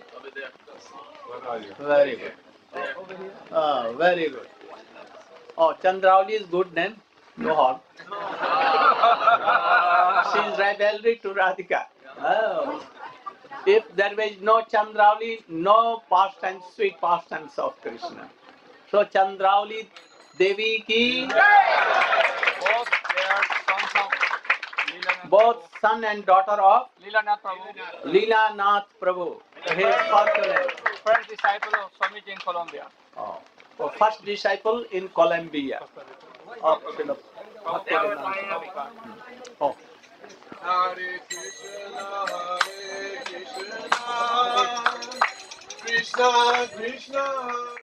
A: Very good. Oh, very good. Oh, Chandravali is good name. Go on. She is rivalry to Radhika. Oh. If there was no Chandravali, no pastimes, sweet pastimes of Krishna. So Chandravali Devi ki,
B: Both they are sons of Leela.
A: both son and daughter of
B: Leela Nath Prabhu.
A: Leela Nath Prabhu. His fortunate.
B: First disciple of Swamiji in Colombia.
A: Oh. Oh, first disciple in Colombia of Srila
B: Bhaktivedanta.
A: Oh.
D: Hare Krishna, Krishna Krishna.